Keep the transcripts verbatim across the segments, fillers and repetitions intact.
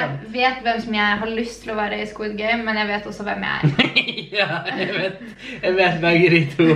Jeg vet hvem som jeg har lyst til å være i Squid Game, men jeg vet også hvem jeg er. Ja, jeg vet, jeg vet begge de to.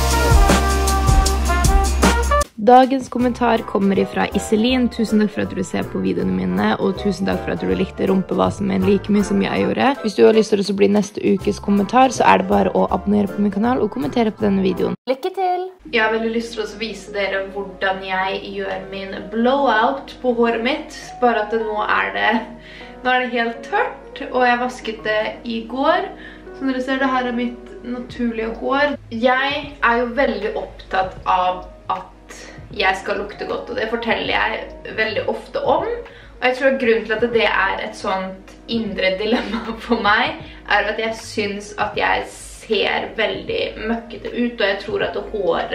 Dagens kommentar kommer ifra Iselin. Tusen takk for at du ser på videoene mine, og tusen takk for at du likte rumpevasen min like mye som jeg gjorde. Hvis du har lyst til å bli neste ukes kommentar, så er det bare å abonnere på min kanal og kommentere på denne videoen. Lykke til! Jeg har veldig lyst til å vise dere hvordan jeg gjør min blowout på håret mitt, bare at det nå er det, nå er det helt tørt, og jeg vasket det i går. Som dere ser, det her er mitt naturlige hår. Jeg er jo veldig opptatt av at jeg skal lukte godt, og det forteller jeg veldig ofte om. Og jeg tror grunnen til at det er et sånt indre dilemma for meg, er at jeg synes at jeg ser veldig møkkete ut, og jeg tror at håret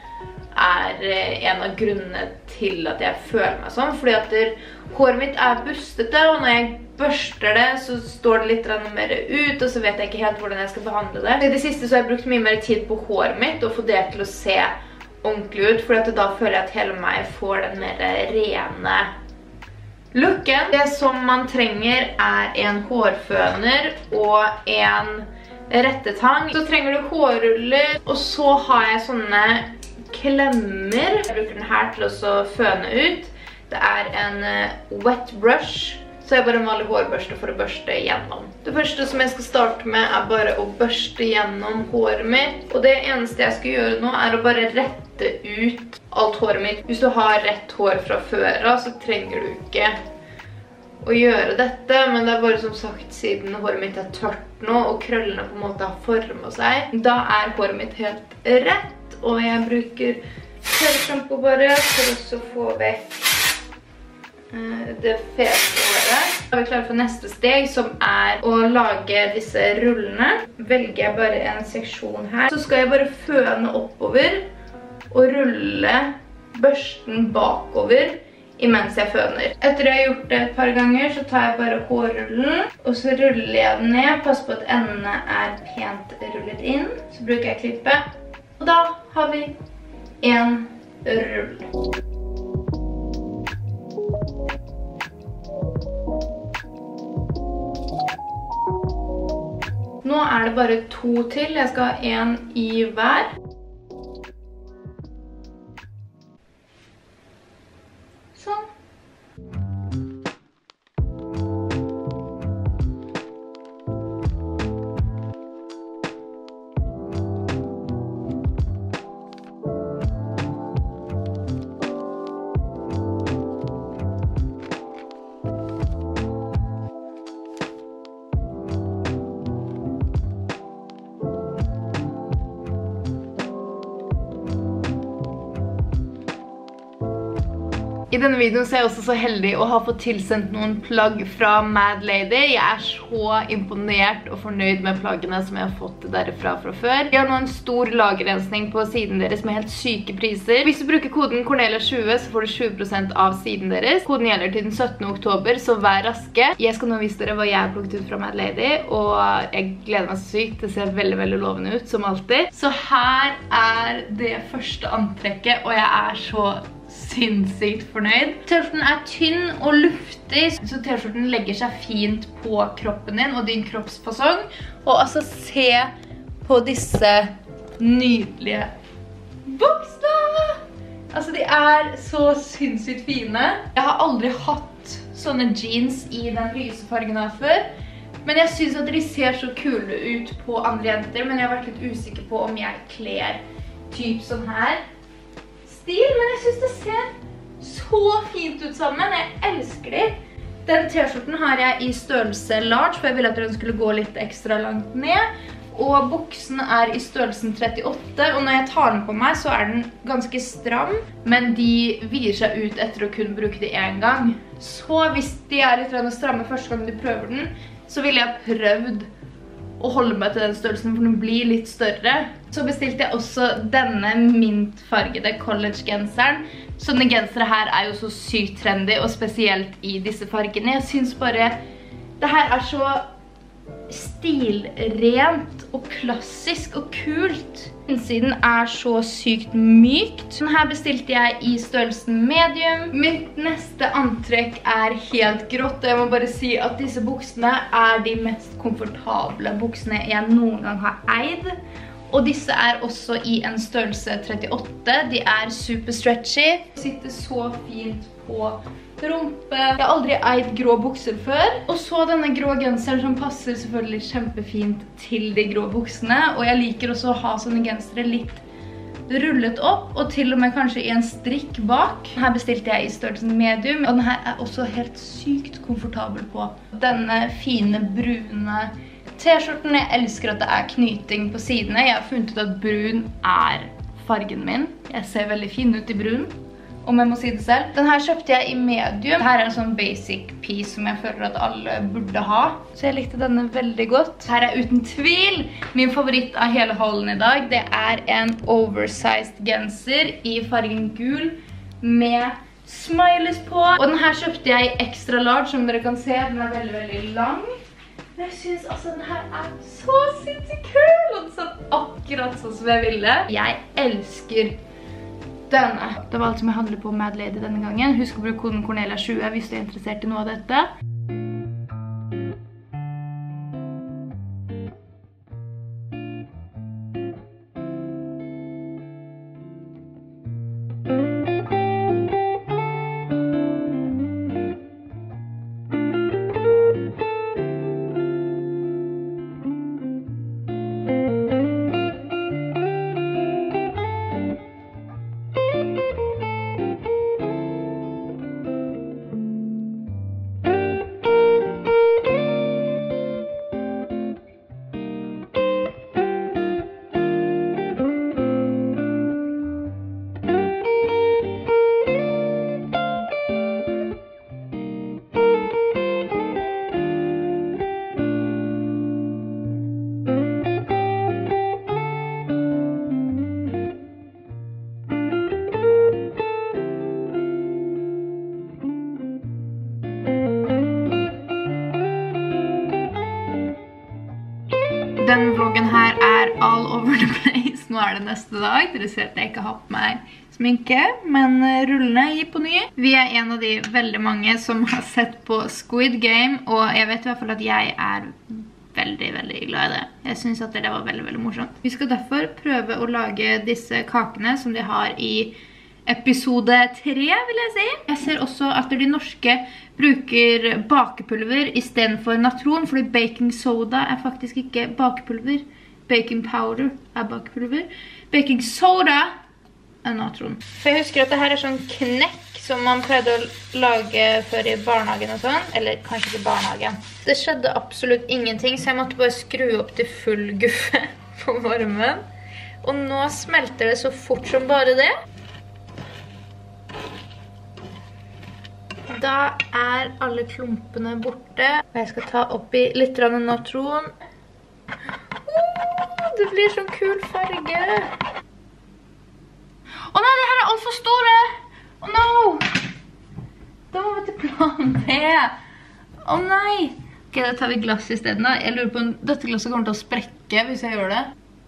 er en av grunnene til at jeg føler meg sånn, fordi at håret mitt er bustete, og når jeg børster det, så står det litt mer ut, og så vet jeg ikke helt hvordan jeg skal behandle det. I det siste så har jeg brukt mye mer tid på håret mitt, og få det til å se ordentlig ut, for da føler jeg at hele meg får den mer rene looken. Det som man trenger er en hårføner og en rettetang. Så trenger du hårruller, og så har jeg sånne klemmer. Jeg bruker den her til å føne ut. Det er en wet brush, så jeg bare en vanlig hårbørste for å børste igjennom. Det første som jeg skal starte med er bare å børste gjennom håret mitt. Og det eneste jeg skal gjøre nå er å bare rette ut alt håret mitt. Hvis du har rett hår fra før av, så trenger du ikke å gjøre dette. Men det er bare som sagt, siden håret mitt er tørt nå, og krøllene på en måte har formet seg, da er håret mitt helt rett. Og jeg bruker tørrshampoo bare for å få vekk det fete håret. Da er vi klare for neste steg, som er å lage disse rullene. Velger jeg bare en seksjon her. Så skal jeg bare føne oppover og rulle børsten bakover imens jeg føner. Etter jeg har gjort det et par ganger, så tar jeg bare hårrullen, og så ruller jeg den ned. Pass på at endene er pent rullet inn. Så bruker jeg klippe. Og da har vi en rull. Nå er det bare to til. Jeg skal ha en i hver. Sånn. I denne videoen så er jeg også så heldig å ha fått tilsendt noen plagg fra Mad Lady. Jeg er så imponert og fornøyd med plaggene som jeg har fått derifra fra før. De har nå en stor lagerrensning på siden deres med helt syke priser. Hvis du bruker koden Cornelia tjue, så får du tjue prosent av siden deres. Koden gjelder til den syttende oktober, så vær raske. Jeg skal nå vise dere hva jeg har plukket ut fra Mad Lady, og jeg gleder meg så sykt. Det ser veldig, veldig lovende ut, som alltid. Så her er det første antrekket, og jeg er så sinnssykt fornøyd. T-skjorten er tynn og luftig, så T-skjorten legger seg fint på kroppen din og din kroppsfasong. Og altså se på disse nydelige buksene! Altså de er så sinnssykt fine. Jeg har aldri hatt sånne jeans i den lyse fargen her før, men jeg synes at de ser så kule ut på andre jenter, men jeg har vært litt usikker på om jeg kler typ sånn her stil, men jeg synes det ser så fint ut sammen. Jeg elsker de. Den t-skjorten har jeg i størrelse large, for jeg ville at den skulle gå litt ekstra langt ned. Og buksen er i størrelsen trettiåtte, og når jeg tar den på meg, så er den ganske stram, men de vier seg ut etter å kunne bruke det en gang. Så hvis de er litt stramme første gang du prøver den, så ville jeg prøvd å holde meg til den størrelsen, for den blir litt større. Så bestilte jeg også denne mintfargede college-genseren. Sånne gensere her er jo så sykt trendy, og spesielt i disse fargene. Jeg synes bare, det her er så stilrent og klassisk og kult. Innsiden er så sykt mykt. Den her bestilte jeg i størrelsen medium. Mitt neste antrekk er helt grått. Jeg må bare si at disse buksene er de mest komfortable buksene jeg noen gang har eid. Og disse er også i en størrelse trettiåtte. De er super stretchy. Sitter så fint på rumpe. Jeg har aldri eid grå bukser før. Og så denne grå genseren som passer selvfølgelig kjempefint til de grå buksene. Og jeg liker også å ha sånne gensere litt rullet opp, og til og med kanskje i en strikk bak. Her bestilte jeg i størrelsen medium, og den her er også helt sykt komfortabel på. Denne fine brune t-skjorten. Jeg elsker at det er knyting på sidene. Jeg har funnet ut at brun er fargen min. Jeg ser veldig fin ut i brun, om jeg må si det selv. Den her kjøpte jeg i medium. Her er en sånn basic piece som jeg føler at alle burde ha. Så jeg likte denne veldig godt. Her er uten tvil min favoritt av hele haulen i dag. Det er en oversized genser i fargen gul med smileys på. Og den her kjøpte jeg i extra large, som dere kan se. Den er veldig, veldig lang. Men jeg synes altså den her er så sinnssykt kul, og den satt akkurat sånn som jeg ville. Jeg elsker denne. Det var alt som jeg handlet på Mad Lady denne gangen. Husk å bruke koden Cornelia tjue hvis du er interessert i noe av dette. Denne vloggen her er all over the place. Nå er det neste dag. Dere ser at jeg ikke har på meg sminke, men rullene gir på ny. Vi er en av de veldig mange som har sett på Squid Game, og jeg vet i hvert fall at jeg er veldig, veldig glad i det. Jeg synes at det var veldig, veldig morsomt. Vi skal derfor prøve å lage disse kakene som de har i episode tre, vil jeg si. Jeg ser også at de norske bruker bakepulver i stedet for natron, fordi baking soda er faktisk ikke bakepulver. Baking powder er bakepulver. Baking soda er natron. For jeg husker at det her er sånn knekk som man prøvde å lage før i barnehagen og sånn. Eller kanskje ikke barnehagen. Det skjedde absolutt ingenting, så jeg måtte bare skru opp til full guffe på varmen. Og nå smelter det så fort som bare det. Da er alle klumpene borte. Og jeg skal ta oppi litt natron. Oh, det blir sånn kul farge. Å nei, det her er alt for store! Å oh, no! Da må vi til plan B. Å oh, nei! Ok, da tar vi glass i stedet. Jeg lurer på om dette glasset kommer til å sprekke hvis jeg gjør det.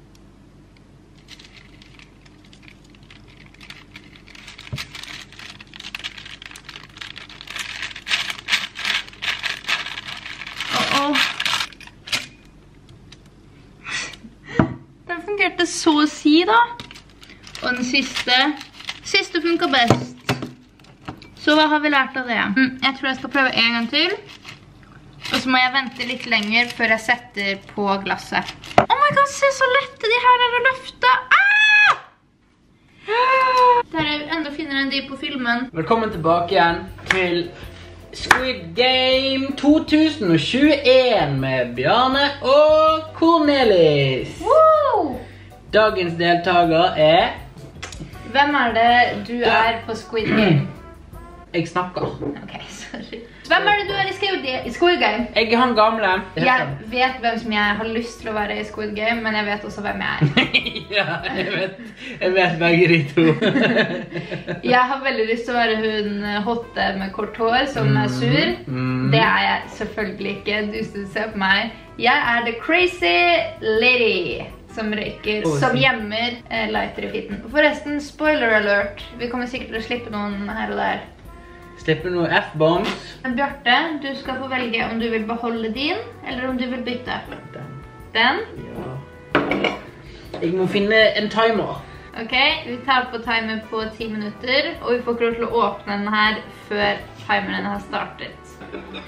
Det så å si da. Og den siste Siste funker best. Så hva har vi lært av det? Mm, jeg tror jeg skal prøve en gang til. Og så må jeg vente litt lenger før jeg setter på glasset. Oh my god, se så lette de her er å løfte. Ah! Det her er enda finere enn de på filmen. Velkommen tilbake igjen til Squid Game to tusen tjueen med Bjarne og Cornelis. Wow! Dagens deltaker er... Hvem er det du er på Squid Game? Jeg snakker. Ok, sorry. Hvem er det du er i Squid, i Squid Game? Jeg er han gamle. Jeg vet hvem som jeg har lyst til å være i Squid Game, men jeg vet også hvem jeg er. Ja, jeg vet, jeg vet begge de to. Jeg har veldig lyst til å være hun hotte med kort hår som er sur. Mm. Det er jeg selvfølgelig ikke, du som ser på meg. Jeg er the crazy lady som røyker, som gjemmer eh, lighter i fitten. Forresten, spoiler alert, vi kommer sikkert til å slippe noen her og der. Slipper noen F-bombs. Bjarte, du skal få velge om du vil beholde din, eller om du vil bytte. Den. Den? Ja. Jeg må finne en timer. Ok, vi tar på timer på ti minutter, og vi får ikke lov til å åpne den her før timeren har startet.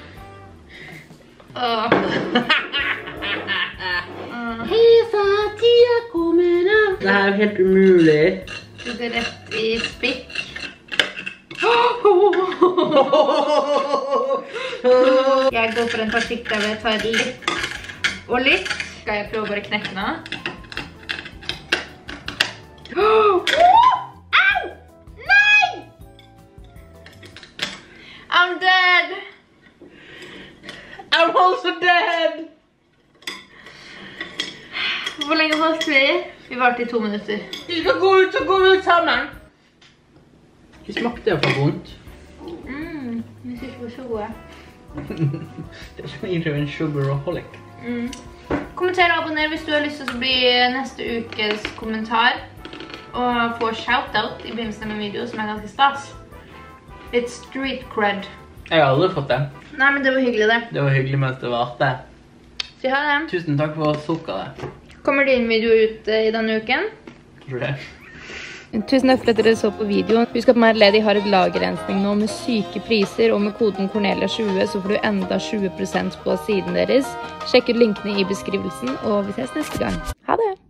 Åh. Hei, Fatia, kom igjen da. Det her er helt umulig. Du går rett i spikk. Jeg går for en taktikk der jeg tar litt og litt. Skal jeg prøve å bare knekke nå? Au! Nei! I'm dead! I'm also dead! Hvor lenge holdt vi? Vi varte i to minutter. Vi skal gå ut, så går vi ut sammen. Det smakte jo for vondt. Mm, jeg synes ikke det var så gode. Det er som egentlig en sugaraholic. Mm. Kommenter og abonner hvis du har lyst til å bli neste ukes kommentar. Og få shoutout i begynnelsen av min video, som er ganske stas. Litt street cred. Jeg har aldri fått det. Nei, men det var hyggelig det. Det var hyggelig mens det varte. Så ha det. Tusen takk for sukkeret. Kommer din video ut i denne uken? Tror det. Tusen takk for at dere så på videoen. Husk at Merledi har et lagerrensning nå med syke priser, og med koden Cornelia tjue så får du enda tjue prosent på siden deres. Sjekk ut linkene i beskrivelsen, og vi ses neste gang. Ha det!